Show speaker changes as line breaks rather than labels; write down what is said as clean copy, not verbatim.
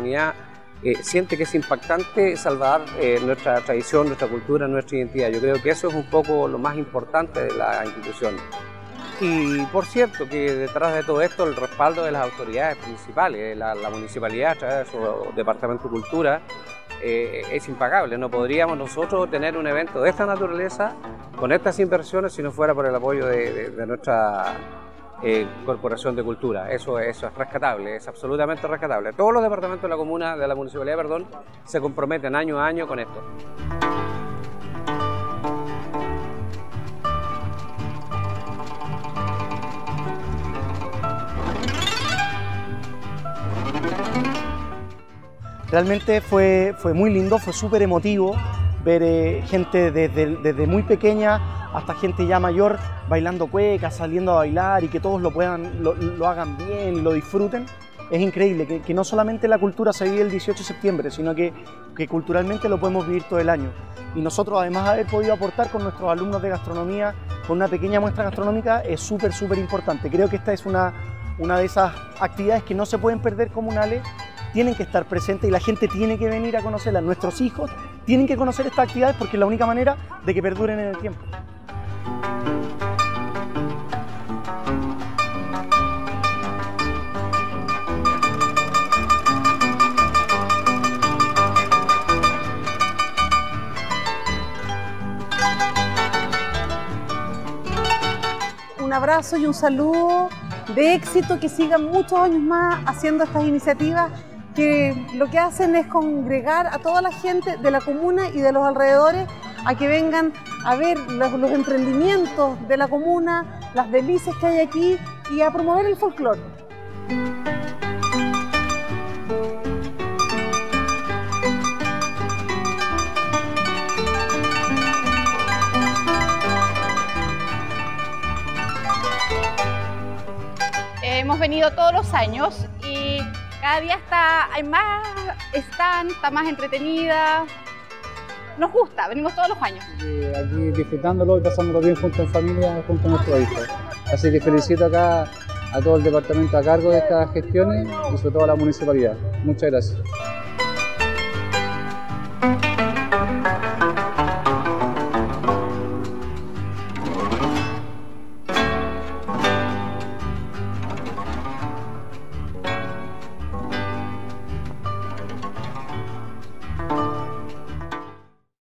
comunidad siente que es impactante salvar nuestra tradición, nuestra cultura, nuestra identidad. Yo creo que eso es un poco lo más importante de la institución. Y por cierto que detrás de todo esto el respaldo de las autoridades principales, la municipalidad a través de su Departamento de Cultura, es impagable. No podríamos nosotros tener un evento de esta naturaleza con estas inversiones si no fuera por el apoyo de nuestra Corporación de Cultura. Eso es rescatable, es absolutamente rescatable. Todos los departamentos de la comuna, de la municipalidad, perdón, se comprometen año a año con esto.
Realmente fue muy lindo, fue súper emotivo ver gente desde muy pequeña hasta gente ya mayor bailando cuecas, saliendo a bailar y que todos lo hagan bien y lo disfruten. Es increíble que no solamente la cultura se vive el 18 de septiembre, sino que culturalmente lo podemos vivir todo el año. Y nosotros, además de haber podido aportar con nuestros alumnos de gastronomía, con una pequeña muestra gastronómica, es súper importante. Creo que esta es una de esas actividades que no se pueden perder comunales, tienen que estar presentes y la gente tiene que venir a conocerlas. Nuestros hijos tienen que conocer estas actividades porque es la única manera de que perduren en el tiempo.
Un abrazo y un saludo de éxito, que sigan muchos años más haciendo estas iniciativas que lo que hacen es congregar a toda la gente de la comuna y de los alrededores a que vengan a ver los emprendimientos de la comuna, las delicias que hay aquí y a promover el folclore.
Hemos venido todos los años y cada día está más entretenida. Nos gusta, venimos todos los años.
Aquí disfrutándolo y pasándolo bien junto en familia, junto a nuestros hijos. Así que felicito acá a todo el departamento a cargo de estas gestiones y sobre todo a la municipalidad. Muchas gracias.